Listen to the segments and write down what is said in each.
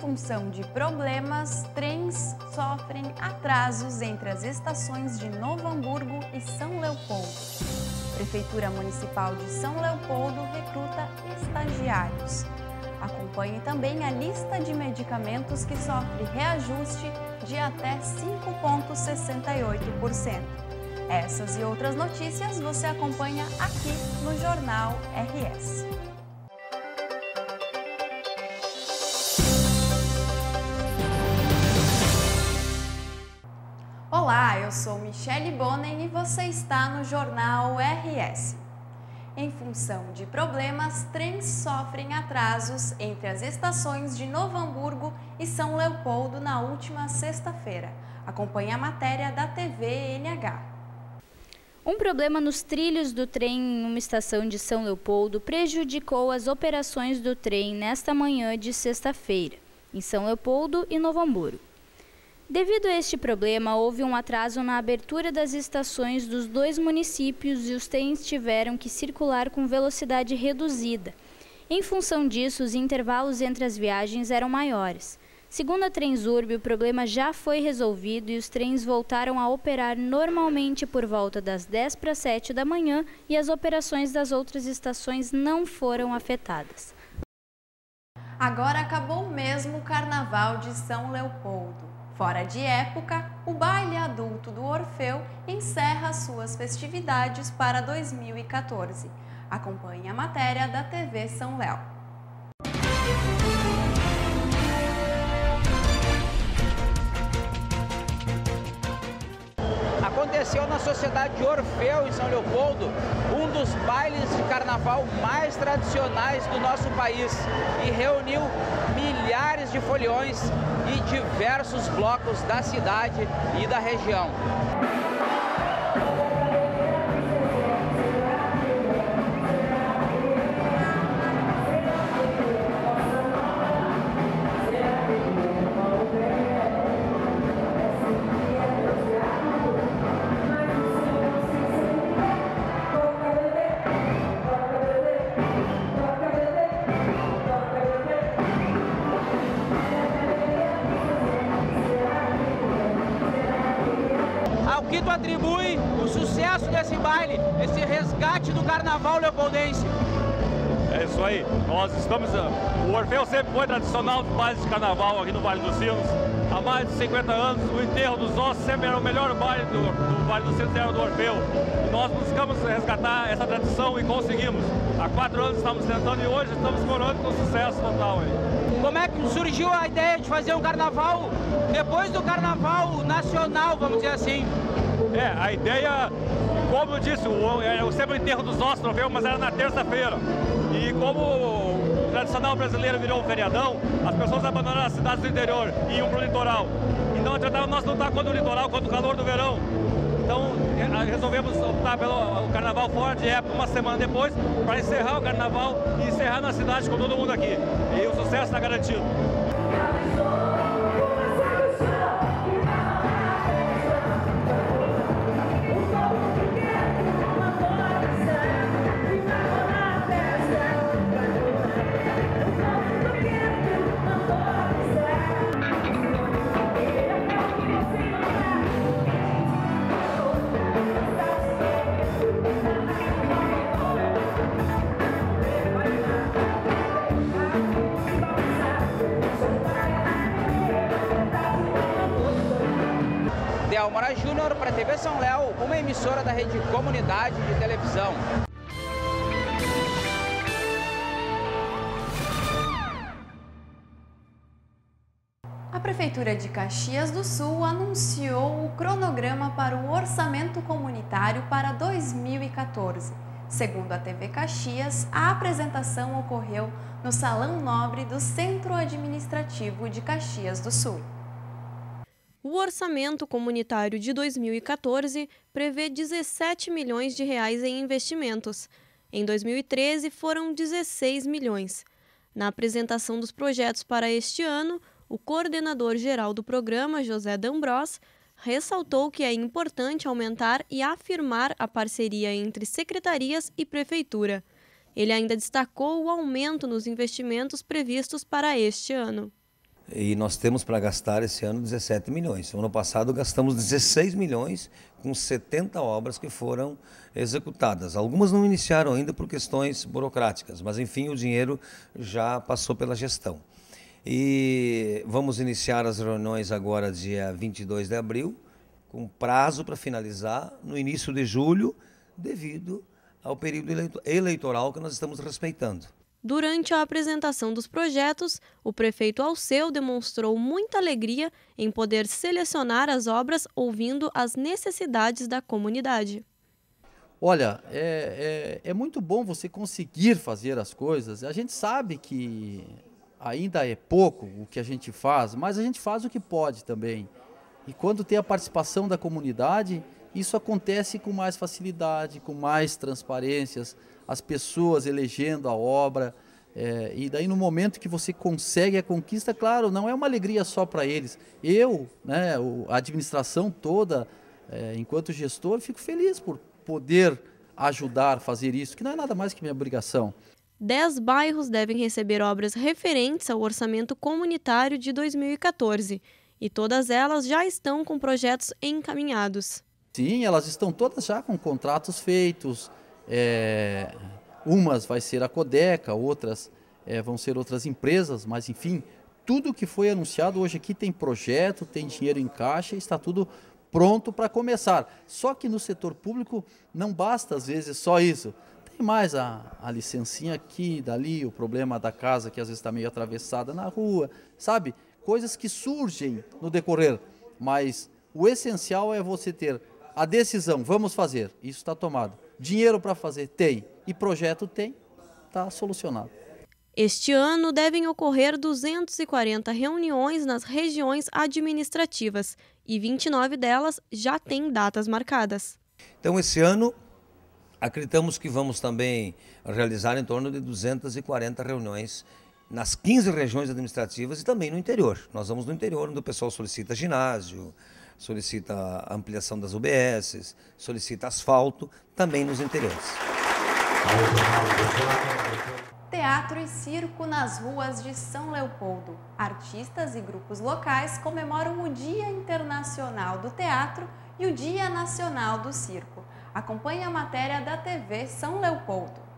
função de problemas, trens sofrem atrasos entre as estações de Novo Hamburgo e São Leopoldo. Prefeitura Municipal de São Leopoldo recruta estagiários. Acompanhe também a lista de medicamentos que sofre reajuste de até 5,68%. Essas e outras notícias você acompanha aqui no Jornal RS. Olá, eu sou Michele Bonen e você está no Jornal RS. Em função de problemas, trens sofrem atrasos entre as estações de Novo Hamburgo e São Leopoldo na última sexta-feira. Acompanhe a matéria da TV NH. Um problema nos trilhos do trem em uma estação de São Leopoldo prejudicou as operações do trem nesta manhã de sexta-feira, em São Leopoldo e Novo Hamburgo. Devido a este problema, houve um atraso na abertura das estações dos dois municípios e os trens tiveram que circular com velocidade reduzida. Em função disso, os intervalos entre as viagens eram maiores. Segundo a Transurb, o problema já foi resolvido e os trens voltaram a operar normalmente por volta das 6:50 da manhã e as operações das outras estações não foram afetadas. Agora acabou mesmo o Carnaval de São Leopoldo. Fora de época, o baile adulto do Orfeu encerra suas festividades para 2014. Acompanhe a matéria da TV São Léo. Aconteceu na Sociedade Orfeu, em São Leopoldo, um dos bailes de carnaval mais tradicionais do nosso país e reuniu milhares de foliões e diversos blocos da cidade e da região. Ao que tu atribui o sucesso desse baile, esse resgate do carnaval leopoldense? É isso aí, nós estamos... O Orfeu sempre foi tradicional dos bailes de carnaval aqui no Vale dos Sinos. Há mais de 50 anos, o enterro dos ossos sempre era o melhor baile do Vale dos Sinos, era do Orfeu. E nós buscamos resgatar essa tradição e conseguimos. Há 4 anos estamos tentando e hoje estamos coroando com sucesso total aí. Como é que surgiu a ideia de fazer um carnaval depois do carnaval nacional, vamos dizer assim? A ideia, como eu disse, era sempre o enterro dos ossos do Orfeu, mas era na terça-feira. E como o tradicional brasileiro virou um feriadão, as pessoas abandonaram as cidades do interior e iam para o litoral. Então adiantava nós lutar contra o litoral, contra o calor do verão. Então resolvemos optar pelo carnaval fora de época, uma semana depois, para encerrar o carnaval e encerrar na cidade com todo mundo aqui. E o sucesso está garantido. Delmora Júnior para a TV São Léo, uma emissora da Rede Comunidade de Televisão. A Prefeitura de Caxias do Sul anunciou o cronograma para o orçamento comunitário para 2014. Segundo a TV Caxias, a apresentação ocorreu no Salão Nobre do Centro Administrativo de Caxias do Sul. O orçamento comunitário de 2014 prevê 17 milhões de reais em investimentos. Em 2013, foram 16 milhões. Na apresentação dos projetos para este ano, o coordenador-geral do programa, José D'Ambrós, ressaltou que é importante aumentar e afirmar a parceria entre secretarias e prefeitura. Ele ainda destacou o aumento nos investimentos previstos para este ano. E nós temos para gastar esse ano 17 milhões. No ano passado gastamos 16 milhões com 70 obras que foram executadas. Algumas não iniciaram ainda por questões burocráticas, mas enfim o dinheiro já passou pela gestão. E vamos iniciar as reuniões agora dia 22 de abril, com prazo para finalizar no início de julho, devido ao período eleitoral que nós estamos respeitando. Durante a apresentação dos projetos, o prefeito Alceu demonstrou muita alegria em poder selecionar as obras ouvindo as necessidades da comunidade. Olha, é muito bom você conseguir fazer as coisas. A gente sabe que ainda é pouco o que a gente faz, mas a gente faz o que pode também. E quando tem a participação da comunidade, isso acontece com mais facilidade, com mais transparências, as pessoas elegendo a obra, e daí no momento que você consegue a conquista, claro, não é uma alegria só para eles. Eu, a administração toda, enquanto gestor, fico feliz por poder ajudar a fazer isso, que não é nada mais que minha obrigação. 10 bairros devem receber obras referentes ao orçamento comunitário de 2014, e todas elas já estão com projetos encaminhados. Sim, elas estão todas já com contratos feitos. Umas vai ser a Codeca, outras vão ser outras empresas, mas enfim, tudo que foi anunciado hoje aqui tem projeto, tem dinheiro em caixa, está tudo pronto para começar. Só que no setor público não basta às vezes só isso. Tem mais a licencinha aqui, dali, o problema da casa que às vezes está meio atravessada na rua, sabe? Coisas que surgem no decorrer, mas o essencial é você ter a decisão, vamos fazer, isso está tomado. Dinheiro para fazer, tem. E projeto tem, está solucionado. Este ano devem ocorrer 240 reuniões nas regiões administrativas e 29 delas já têm datas marcadas. Então esse ano acreditamos que vamos também realizar em torno de 240 reuniões nas 15 regiões administrativas e também no interior. Nós vamos no interior, onde o pessoal solicita ginásio, solicita a ampliação das UBSs, solicita asfalto, também nos interiores. Teatro e circo nas ruas de São Leopoldo. Artistas e grupos locais comemoram o Dia Internacional do Teatro e o Dia Nacional do Circo. Acompanhe a matéria da TV São Leopoldo.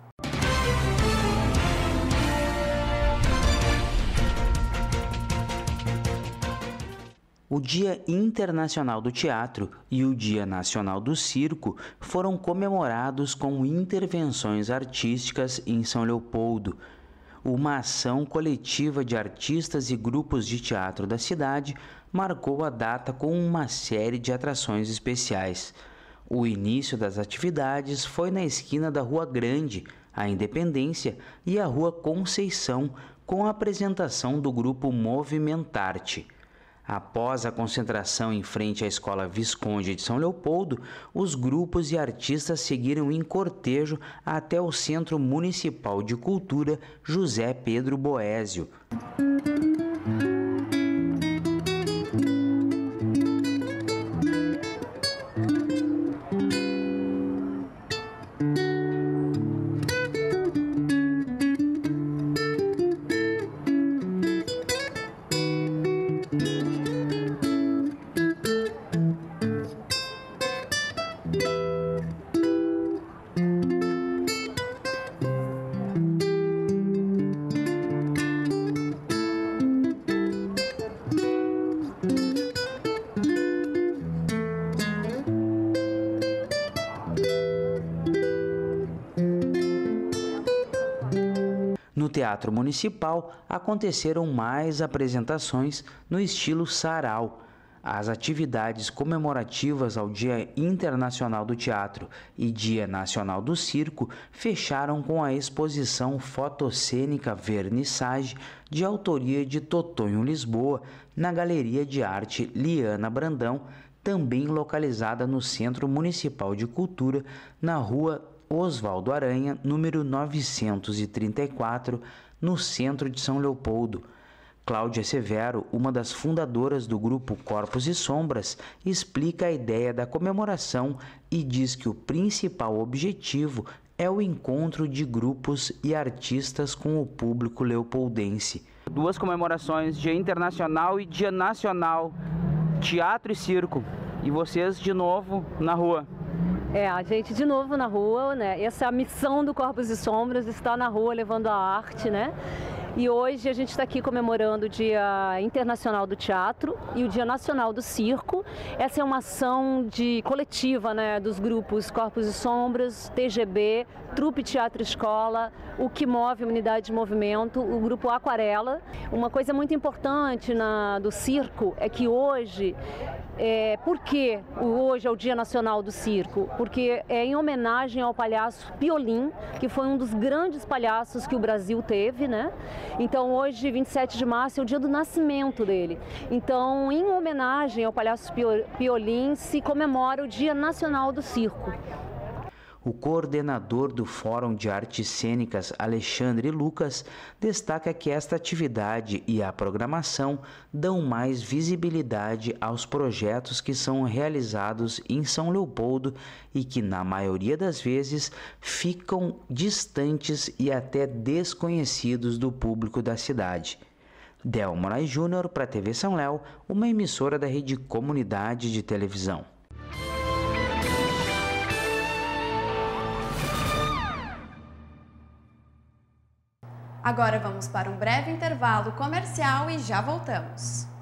O Dia Internacional do Teatro e o Dia Nacional do Circo foram comemorados com intervenções artísticas em São Leopoldo. Uma ação coletiva de artistas e grupos de teatro da cidade marcou a data com uma série de atrações especiais. O início das atividades foi na esquina da Rua Grande, a Independência, e a Rua Conceição, com a apresentação do grupo Movimentarte. Após a concentração em frente à Escola Visconde de São Leopoldo, os grupos e artistas seguiram em cortejo até o Centro Municipal de Cultura José Pedro Boésio. No Teatro Municipal aconteceram mais apresentações no estilo sarau. As atividades comemorativas ao Dia Internacional do Teatro e Dia Nacional do Circo fecharam com a exposição fotocênica Vernissage, de autoria de Totonho Lisboa, na Galeria de Arte Liana Brandão, também localizada no Centro Municipal de Cultura, na Rua Osvaldo Aranha, número 934, no centro de São Leopoldo. Cláudia Severo, uma das fundadoras do grupo Corpos e Sombras, explica a ideia da comemoração e diz que o principal objetivo é o encontro de grupos e artistas com o público leopoldense. Duas comemorações, Dia Internacional e Dia Nacional, Teatro e Circo. E vocês de novo na rua. A gente de novo na rua, né? Essa é a missão do Corpos e Sombras, estar na rua levando a arte, né? E hoje a gente está aqui comemorando o Dia Internacional do Teatro e o Dia Nacional do Circo. Essa é uma ação coletiva, né, dos grupos Corpos e Sombras, TGB, Trupe Teatro Escola, o que move a Unidade de Movimento, o Grupo Aquarela. Uma coisa muito importante do circo é que hoje, por que hoje é o Dia Nacional do Circo? Porque é em homenagem ao palhaço Piolim, que foi um dos grandes palhaços que o Brasil teve, né? Então hoje, 27 de março, é o dia do nascimento dele. Então, em homenagem ao palhaço Piolim, se comemora o Dia Nacional do Circo. O coordenador do Fórum de Artes Cênicas, Alexandre Lucas, destaca que esta atividade e a programação dão mais visibilidade aos projetos que são realizados em São Leopoldo e que, na maioria das vezes, ficam distantes e até desconhecidos do público da cidade. Del Moraes Júnior para a TV São Léo, uma emissora da Rede Comunidade de Televisão. Agora vamos para um breve intervalo comercial e já voltamos.